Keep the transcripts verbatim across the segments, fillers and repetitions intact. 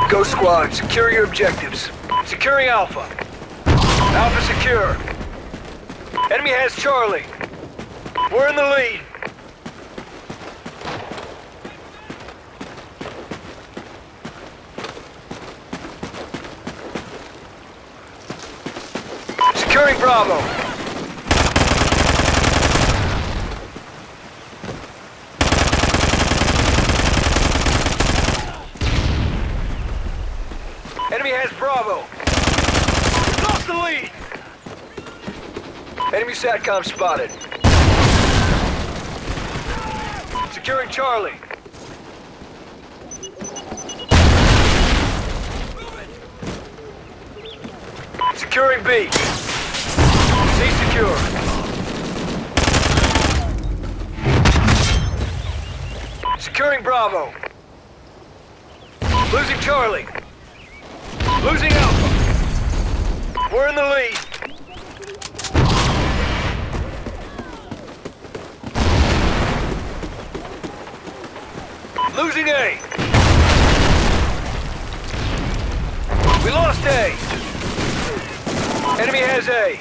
Go squad, secure your objectives. Securing Alpha. Alpha secure. Enemy has Charlie. We're in the lead. Securing Bravo. Enemy has Bravo. Lost the lead. Enemy SATCOM spotted. Securing Charlie. Securing B. C secure. Securing Bravo. Losing Charlie. Losing Alpha. We're in the lead. Losing A. We lost A. Enemy has A.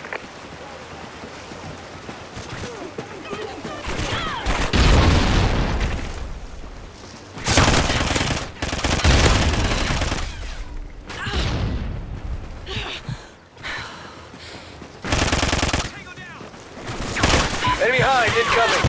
Enemy Hind incoming.